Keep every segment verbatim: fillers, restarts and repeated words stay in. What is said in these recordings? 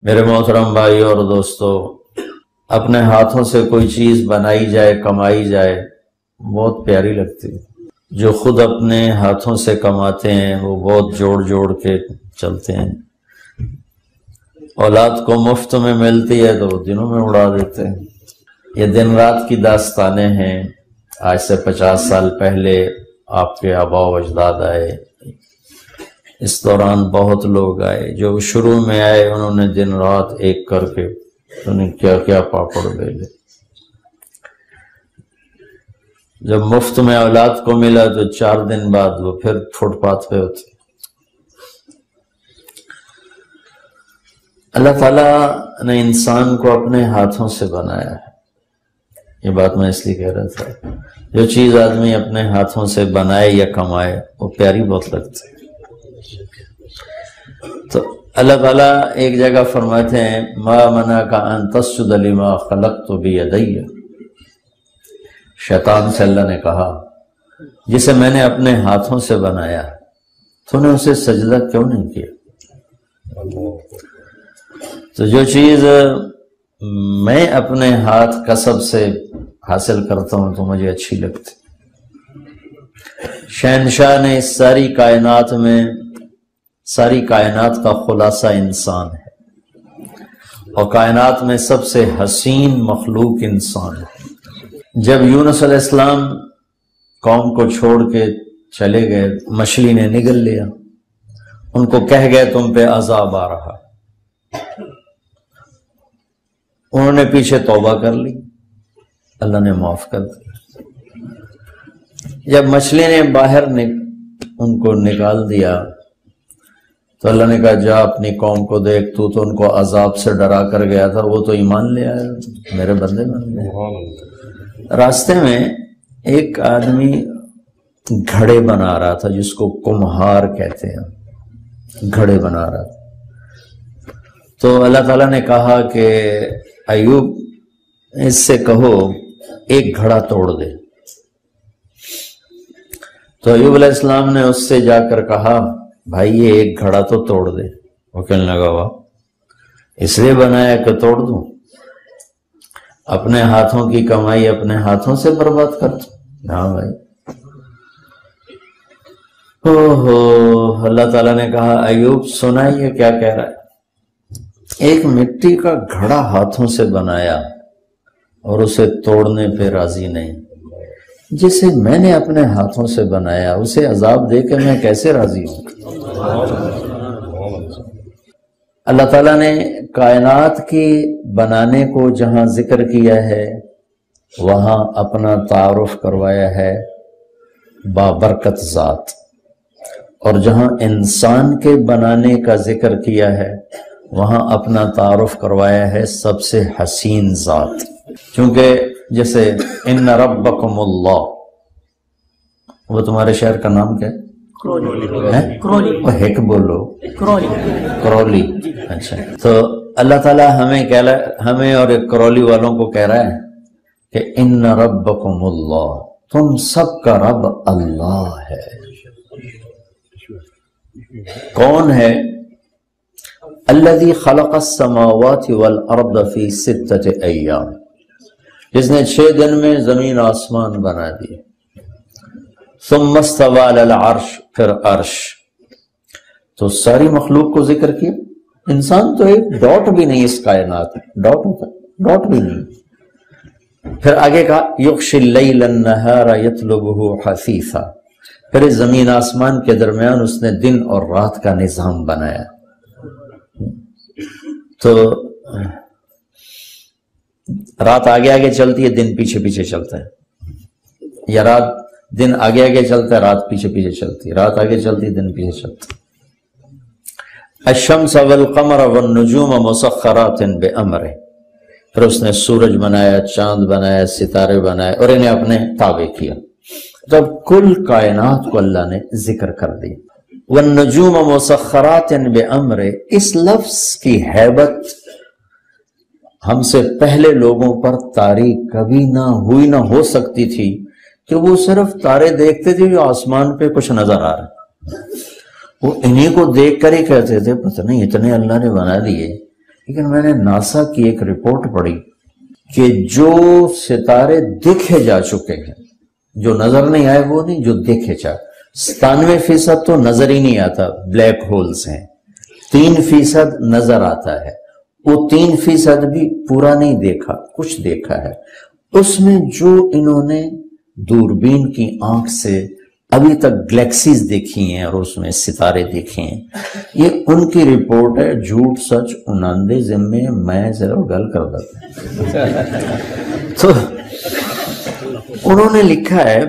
میرے محترم بھائیوں اور دوستو، اپنے ہاتھوں سے کوئی چیز بنائی جائے، کمائی جائے، بہت پیاری لگتی ہے۔ جو خود اپنے ہاتھوں سے کماتے ہیں وہ بہت جوڑ جوڑ کے چلتے ہیں، اولاد کو مفت میں ملتی ہے تو وہ دنوں میں اڑا دیتے ہیں۔ یہ دن رات کی داستانیں ہیں۔ آج سے پچاس سال پہلے آپ کے آباء و اجداد آئے، اس دوران بہت لوگ آئے۔ جو شروع میں آئے انہوں نے دن رات ایک کر کے انہیں کیا کیا پاپڑ بیلے۔ جب مفت میں اولاد کو ملا تو چار دن بعد وہ پھر فٹ پاتھ پہ ہوتے۔ اللہ تعالیٰ نے انسان کو اپنے ہاتھوں سے بنایا ہے۔ یہ بات میں اس لیے کہہ رہا تھا، جو چیز آدمی اپنے ہاتھوں سے بنائے یا کمائے وہ پیاری بہت لگتی ہے۔ تو اللہ تعالیٰ ایک جگہ فرماتے ہیں ما منعک ان تسجد لما خلقت بیدی۔ شیطان سے اللہ نے کہا جسے میں نے اپنے ہاتھوں سے بنایا تو نے اسے سجدہ کیوں نہیں کیا؟ تو جو چیز میں اپنے ہاتھ کسب سے حاصل کرتا ہوں تو مجھے اچھی لگتی۔ شہنشاہ نے اس ساری کائنات میں ساری کائنات کا خلاصہ انسان ہے، اور کائنات میں سب سے حسین مخلوق انسان ہے۔ جب یونس علیہ السلام قوم کو چھوڑ کے چلے گئے، مچھلی نے نگل لیا، ان کو کہہ گئے تم پہ عذاب آ رہا۔ انہوں نے پیچھے توبہ کر لی، اللہ نے معاف کر دیا۔ جب مچھلی نے باہر ان کو نکال دیا تو اللہ نے کہا جا اپنی قوم کو دیکھ، تو تو ان کو عذاب سے ڈرا کر گیا تھا، وہ تو ایمان لے آیا، میرے بندے بن گئے۔ راستے میں ایک آدمی گھڑے بنا رہا تھا، جس کو کمہار کہتے ہیں، گھڑے بنا رہا تھا۔ تو اللہ تعالیٰ نے کہا کہ ایوب اس سے کہو ایک گھڑا توڑ دے۔ تو ایوب علیہ السلام نے اس سے جا کر کہا بھائی یہ ایک گھڑا تو توڑ دے۔ وہ کہنے لگا واہ، اس لیے بنایا کہ توڑ دوں؟ اپنے ہاتھوں کی کمائی اپنے ہاتھوں سے برباد کر دوں؟ ہاں بھائی۔ اوہو، اللہ تعالیٰ نے کہا ایوب سنائیے کیا کہہ رہا ہے۔ ایک مٹی کا گھڑا ہاتھوں سے بنایا اور اسے توڑنے پہ راضی نہیں، جسے میں نے اپنے ہاتھوں سے بنایا اسے عذاب دے کے میں کیسے راضی ہوں؟ اللہ تعالیٰ نے کائنات کی بنانے کو جہاں ذکر کیا ہے وہاں اپنا تعارف کروایا ہے بابرکت ذات، اور جہاں انسان کے بنانے کا ذکر کیا ہے وہاں اپنا تعارف کروایا ہے سب سے حسین ذات۔ چونکہ جیسے ان ربکم اللہ، وہ تمہارے شہر کا نام کیا ہے؟ کرولی۔ وہ ہیک بولو، کرولی کرولی اچھا۔ تو اللہ تعالیٰ ہمیں کہہ رہا، ہمیں اور کرولی والوں کو کہہ رہا ہے کہ ان ربکم اللہ، تم سب کا رب اللہ ہے۔ کون ہے؟ الذی خلق السماوات والارض فی ستۃ ایام، جس نے چھ دن میں زمین آسمان بنا دی۔ ثم استوى علی العرش، پھر عرش۔ تو ساری مخلوق کو ذکر کیا۔ انسان تو ایک ڈاٹ بھی نہیں اس کائنات میں، ڈاٹ ہوتا ہے، ڈاٹ بھی نہیں۔ پھر آگے کہا یغشی اللیل النہار یطلبہ حثیثا، پھر اس زمین آسمان کے درمیان اس نے دن اور رات کا نظام بنایا۔ تو رات آگے آگے چلتی ہے، دن پیچھے پیچھے چلتا ہے، یا رات دن آگے آگے چلتا ہے، رات پیچھے پیچھے چلتی ہے، رات آگے چلتی ہے، دن پیچھے چلتا ہے۔ الشمس والقمر والنجوم مسخرات بامرہ، پھر اس نے سورج بنایا، چاند بنایا، ستارے بنائے اور انہیں اپنے تابع کیا۔ جب کل کائنات کو اللہ نے ذکر کر دی۔ والنجوم مسخرات بامرہ، اس لفظ کی ہیبت ہم سے پہلے لوگوں پر طاری کبھی نہ ہوئی نہ ہو سکتی تھی کہ وہ صرف تارے دیکھتے تھے جو آسمان پہ کچھ نظر آ رہا، وہ انہی کو دیکھ کر ہی کہتے تھے پتہ نہیں اتنے اللہ نے بنا دیے لیکن میں نے ناسا کی ایک رپورٹ پڑھی کہ جو ستارے دیکھے جا چکے ہیں، جو نظر نہیں آئے وہ نہیں، جو دیکھے جا، ستانوے فیصد تو نظر ہی نہیں آتا، بلیک ہولز ہیں، تین فیصد نظر آتا ہے، وہ تین فیصد بھی پورا نہیں دیکھا، کچھ دیکھا ہے۔ اس میں جو انہوں نے دوربین کی آنکھ سے ابھی تک گلیکسیز دیکھی ہیں اور اس میں ستارے دیکھے ہیں، یہ ان کی رپورٹ ہے، جھوٹ سچ اناندے ذمے میں صرف گل کر دیتا ہوں۔ تو انہوں نے لکھا ہے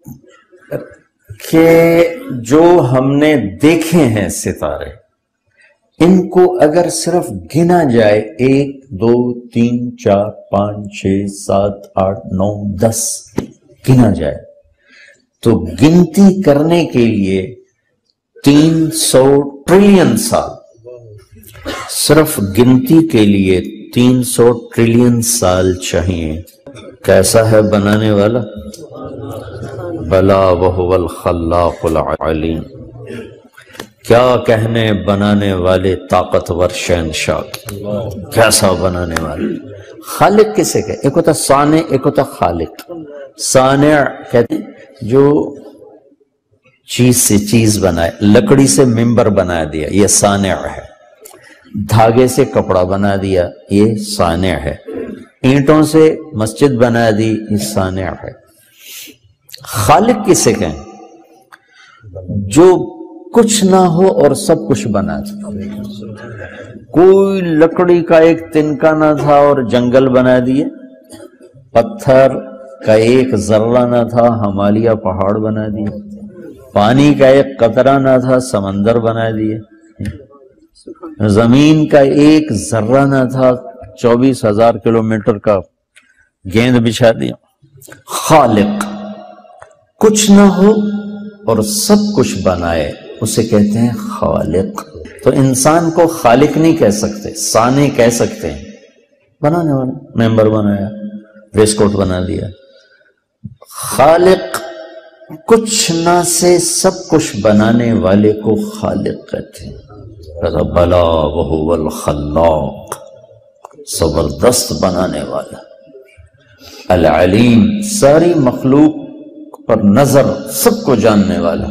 کہ جو ہم نے دیکھے ہیں ستارے، ان کو اگر صرف گنا جائے ایک دو تین چار پانچ چھ سات آٹھ نو دس گنا جائے تو گنتی کرنے کے لیے تین سو ٹریلین سال، صرف گنتی کے لیے تین سو ٹریلین سال چاہیے۔ کیسا ہے بنانے والا؟ بلا وہو الخلاق العلیم۔ کیا کہنے بنانے والے طاقتور شہنشاہ، کیسا بنانے والے۔ خالق کسے کہے؟ ایک ہوتا صانع، ایک ہوتا خالق۔ صانع کہتے ہیں جو چیز سے چیز بنائے، لکڑی سے ممبر بنا دیا، یہ صانع ہے۔ دھاگے سے کپڑا بنا دیا، یہ صانع ہے۔ اینٹوں سے مسجد بنا دی، یہ صانع ہے۔ خالق کسے کہیں؟ جو کچھ نہ ہو اور سب کچھ بنا دے۔ کوئی لکڑی کا ایک تنکا نہ تھا اور جنگل بنا دیے، پتھر کا ایک ذرہ نہ تھا، ہمالیہ پہاڑ بنا دیے، پانی کا ایک قطرہ نہ تھا، سمندر بنا دیے، زمین کا ایک ذرہ نہ تھا، چوبیس ہزار کلومیٹر کا گیند بچھا دیا۔ خالق، کچھ نہ ہو اور سب کچھ بنائے، اسے کہتے ہیں خالق۔ تو انسان کو خالق نہیں کہہ سکتے، صانع کہہ سکتے ہیں۔ بنانے والا، ممبر بنایا، ویسٹ کوٹ بنا دیا۔ خالق، کچھ نہ سے سب کچھ بنانے والے کو خالق کہتے ہیں۔ بلا وہو الخلاق، زبردست بنانے والا۔ العلیم، ساری مخلوق پر نظر، سب کو جاننے والا۔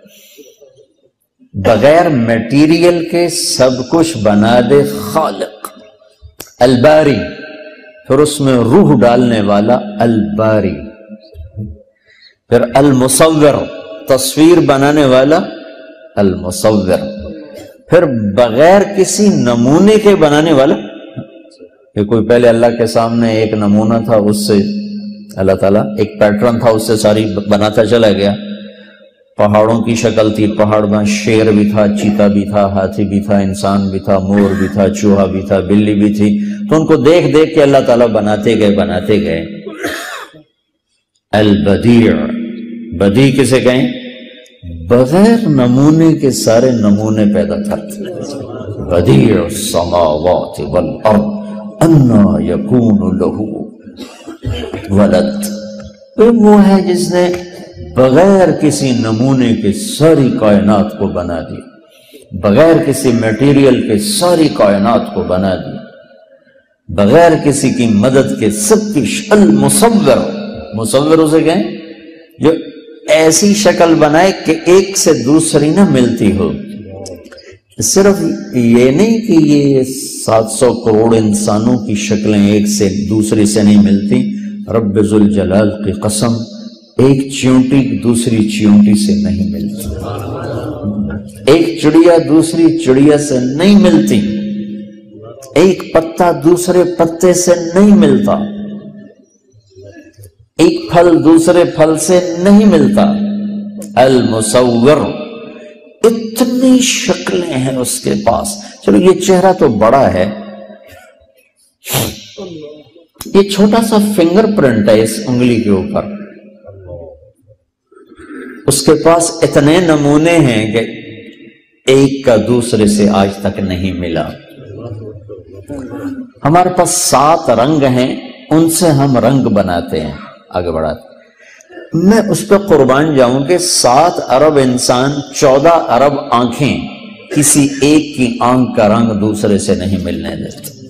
بغیر میٹیریل کے سب کچھ بنا دے خالق۔ الباری، پھر اس میں روح ڈالنے والا الباری۔ پھر المصور، تصویر بنانے والا المصور۔ پھر بغیر کسی نمونے کے بنانے والا، کہ کوئی پہلے اللہ کے سامنے ایک نمونہ تھا، اس سے اللہ تعالیٰ ایک پیٹرن تھا، اس سے ساری بناتا چلا گیا۔ پہاڑوں کی شکل تھی، پہاڑ میں شیر بھی تھا، چیتا بھی تھا، ہاتھی بھی تھا، انسان بھی تھا، مور بھی تھا، چوہا بھی تھا، بلی بھی تھی۔ تو ان کو دیکھ دیکھ کے اللہ تعالیٰ بناتے گئے بناتے گئے۔ البدیع، بدیع کسے کہیں؟ بغیر نمونے کے سارے نمونے پیدا کرتے۔ بدیع السماوات والارض انا یکون لہ ولد، وہ ہے جس نے بغیر کسی نمونے کے ساری کائنات کو بنا دیا، بغیر کسی میٹیریل کے ساری کائنات کو بنا دیا، بغیر کسی کی مدد کے سب کی۔ المصور، مصور اسے کہیں جو ایسی شکل بنائے کہ ایک سے دوسری نہ ملتی ہو۔ صرف یہ نہیں کہ یہ سات سو کروڑ انسانوں کی شکلیں ایک سے دوسری سے نہیں ملتی، رب ذوالجلال کی قسم، ایک چیونٹی دوسری چیونٹی سے نہیں ملتی، ایک چڑیا دوسری چڑیا سے نہیں ملتی، ایک پتا دوسرے پتے سے نہیں ملتا، ایک پھل دوسرے پھل سے نہیں ملتا۔ المصور، اتنی شکلیں ہیں اس کے پاس۔ چلو یہ چہرہ تو بڑا ہے، یہ چھوٹا سا فنگر پرنٹ ہے اس انگلی کے اوپر، اس کے پاس اتنے نمونے ہیں کہ ایک کا دوسرے سے آج تک نہیں ملا۔ ہمارے پاس سات رنگ ہیں، ان سے ہم رنگ بناتے ہیں، آگے بڑھاتے۔ میں اس پہ قربان جاؤں کہ سات ارب انسان، چودہ ارب آنکھیں، کسی ایک کی آنکھ کا رنگ دوسرے سے نہیں ملنے دیتے۔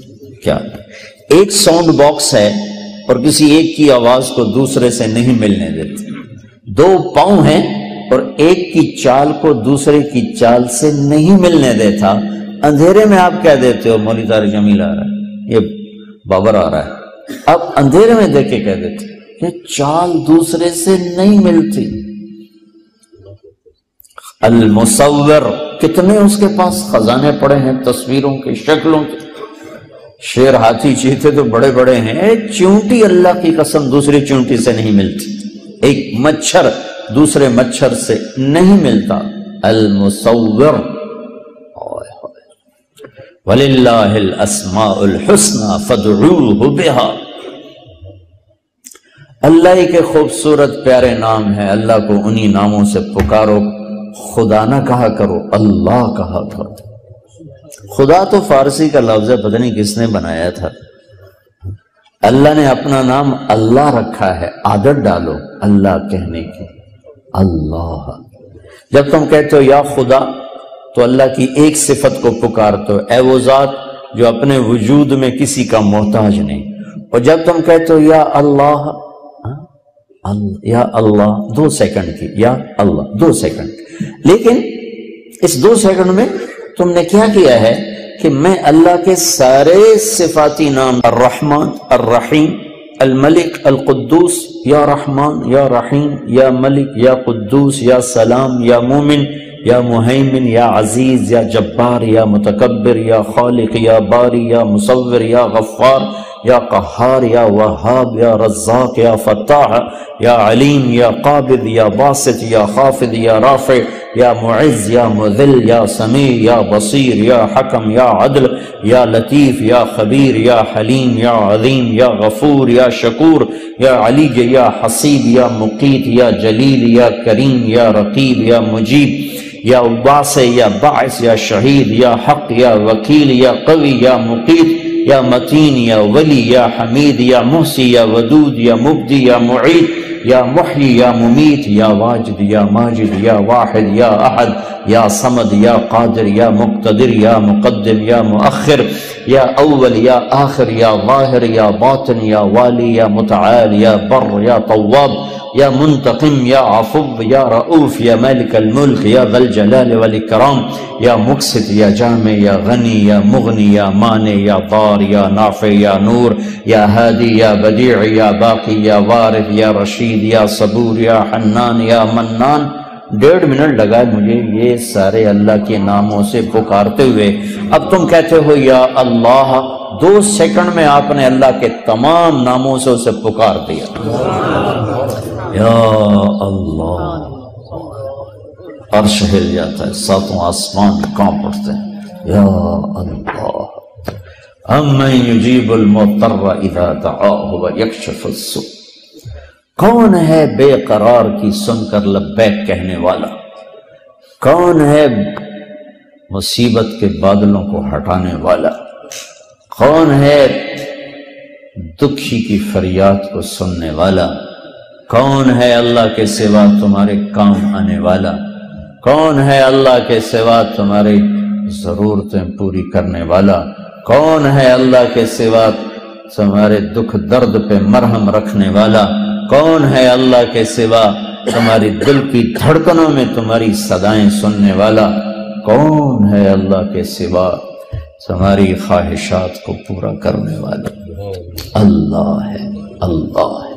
کیا ایک ساؤنڈ باکس ہے اور کسی ایک کی آواز کو دوسرے سے نہیں ملنے دیتے، دو پاؤں ہیں اور ایک کی چال کو دوسرے کی چال سے نہیں ملنے دیتا، اندھیرے میں آپ کہہ دیتے ہو مولوی طارق جمیل آ رہا ہے، یہ بابر آ رہا ہے، اب اندھیرے میں دیکھ کے کہہ دیتے کہ چال دوسرے سے نہیں ملتی۔ المصور، کتنے اس کے پاس خزانے پڑے ہیں تصویروں کے، شکلوں کے، شیر ہاتھی چیتے تو بڑے بڑے ہیں، چونٹی اللہ کی قسم دوسری چونٹی سے نہیں ملتی، ایک مچھر دوسرے مچھر سے نہیں ملتا۔ المصور، وَلِلَّهِ الْأَسْمَاءُ الْحُسْنَى فَادْعُوهُ بِهَا، اللہ ہی کے خوبصورت پیارے نام ہیں، اللہ کو انہی ناموں سے پکارو، خدا نہ کہا کرو، اللہ کہا کرو۔ خدا تو فارسی کا لفظ ہے، پتہ نہیں کس نے بنایا تھا، اللہ نے اپنا نام اللہ رکھا ہے، عادت ڈالو اللہ کہنے کی، اللہ۔ جب تم کہتے ہو یا خدا تو اللہ کی ایک صفت کو پکارتے ہو، اے وہ ذات جو اپنے وجود میں کسی کا محتاج نہیں، اور جب تم کہتے ہو یا اللہ، یا اللہ دو سیکنڈ کی، یا اللہ دو سیکنڈ، لیکن اس دو سیکنڈ میں تم نے کیا کیا ہے کہ میں اللہ کے سارے صفاتی نام، الرحمن، الرحیم، الملک، القدوس، یا رحمان، یا رحیم، یا ملک، یا قدوس، یا سلام، یا مومن، یا مہیمن، یا عزیز، یا جبار، یا متکبر، یا خالق، یا باری، یا مصور، یا غفار، یا قہار، یا وہاب، یا رزاق، یا فتاح، یا علیم، یا قابض، یا باسط، یا خافض، یا رافع، یا معز، یا مذل، یا سمیع، یا بصیر، یا حکم، یا عدل، یا لطیف، یا خبیر، یا حلیم، یا عظیم، یا غفور، یا شکور، یا علی، یا حسیب، یا مقیت، یا جلیل، یا کریم، یا رقیب، یا مجیب، یا واسع، یا باعث، یا شہید، یا حق، یا وکیل، یا قوی، یا مقیت، یا متین، یا ولی، یا حمید، یا محسی، یا ودود، یا مبدی، یا معید، یا محیی، یا ممیت، یا واجد، یا ماجد، یا واحد، یا احد، یا صمد، یا قادر، یا مقتدر، یا مقدم، یا مؤخر، یا اول، یا آخر، یا ظاہر، یا باطن، یا والی، یا متعال، یا بر، یا طواب، یا منتقم، یا عفو، یا رؤوف، یا مالک الملک، یا ذا الجلال والاکرام، یا مقسط، یا جامع، یا غنی، یا مغنی، یا مانع، یا ضار، یا نافع، یا نور، یا ہادی، یا بدیع، یا باقی، یا وارث، یا رشید، یا صبور، یا حنان، یا منان۔ ڈیڑھ منٹ لگا مجھے یہ سارے اللہ کے ناموں سے پکارتے ہوئے، اب تم کہتے ہو یا اللہ، دو سیکنڈ میں آپ نے اللہ کے تمام ناموں سے اسے پکار دیا، یا اللہ، عرش ہل جاتا ہے، ساتوں آسمان کانپ اٹھتے ہیں، یا اللہ۔ امن یجیب المضطر اذا دعاہ ویکشف السوء، کون ہے بے قرار کی سن کر لبیک کہنے والا، کون ہے مصیبت کے بادلوں کو ہٹانے والا، کون ہے دکھی کی فریاد کو سننے والا، کون ہے اللہ کے سوا تمہارے کام آنے والا، کون ہے اللہ کے سوا تمہاری ضرورتیں پوری کرنے والا، کون ہے اللہ کے سوا تمہارے دکھ درد پہ مرہم رکھنے والا، کون ہے اللہ کے سوا تمہاری دل کی دھڑکنوں میں تمہاری صدائیں سننے والا، کون ہے اللہ کے سوا تمہاری خواہشات کو پورا کرنے والا، اللہ ہے، اللہ ہے۔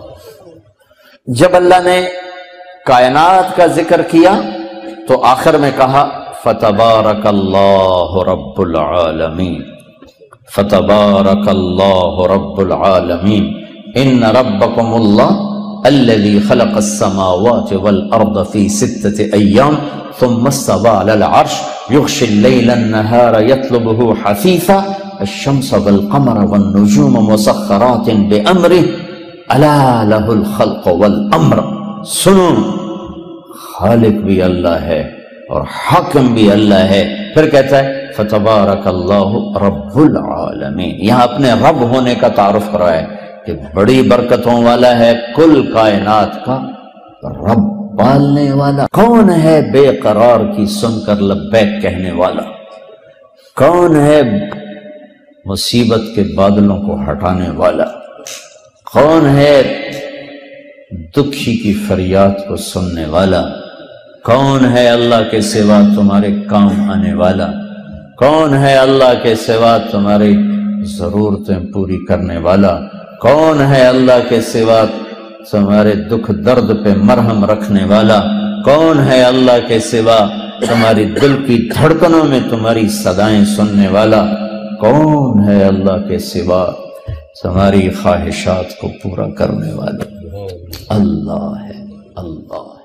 جب اللہ نے کائنات کا ذکر کیا تو آخر میں کہا فتبارک اللہ رب العالمین، فتبارک اللہ رب العالمین، ان ربکم اللہ الذي خلق السماوات والأرض في ستة أيام ثم استوى على العرش يغشي الليل النهار يطلبه حثيثا الشمس والقمر والنجوم مسخرات بأمره ألا له الخلق والأمر۔ سنو، خالق بھی اللہ ہے اور حاکم بھی اللہ ہے۔ پھر کہتا ہے فتبارک اللہ رب العالمین، یہاں اپنے رب ہونے کا تعارف کرایا ہے کہ بڑی برکتوں والا ہے، کل کائنات کا رب، پالنے والا۔ کون ہے بے قرار کی سن کر لبیک کہنے والا، کون ہے مصیبت کے بادلوں کو ہٹانے والا؟ کون ہے دکھی کی فریاد کو سننے والا؟ کون ہے اللہ کے سوا تمہارے کام آنے والا؟ کون ہے اللہ کے سوا تمہاری ضرورتیں پوری کرنے والا؟ کون ہے اللہ کے سوا تمہارے دکھ درد پہ مرہم رکھنے والا؟ کون ہے اللہ کے سوا تمہاری دل کی دھڑکنوں میں تمہاری صدائیں سننے والا؟ کون ہے اللہ کے سوا تمہاری خواہشات کو پورا کرنے والا؟ اللہ ہے، اللہ ہے۔